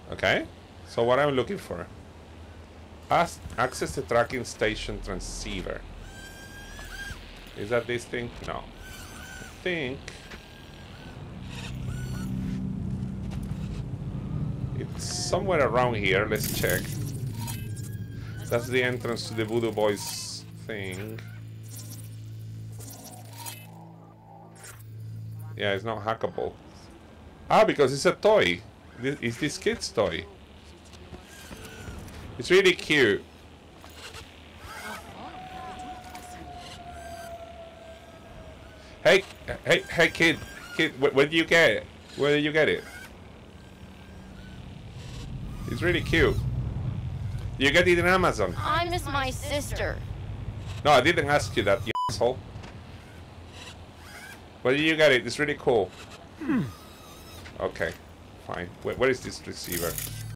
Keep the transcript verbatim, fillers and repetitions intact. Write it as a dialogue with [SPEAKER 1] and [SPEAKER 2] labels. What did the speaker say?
[SPEAKER 1] Okay. So what I'm looking for? As access the tracking station transceiver. Is that this thing? No. I think it's somewhere around here. Let's check. That's the entrance to the Voodoo Boys thing. Yeah, it's not hackable. Ah, because it's a toy. It's this kid's toy. It's really cute. Hey, hey, hey, kid, kid, wh where did you get it? Where did you get it? It's really cute. You get it in Amazon.
[SPEAKER 2] I miss my sister.
[SPEAKER 1] No, I didn't ask you that, you asshole. Where did you get it? It's really cool. Hmm. Okay, fine. Where, where is this receiver?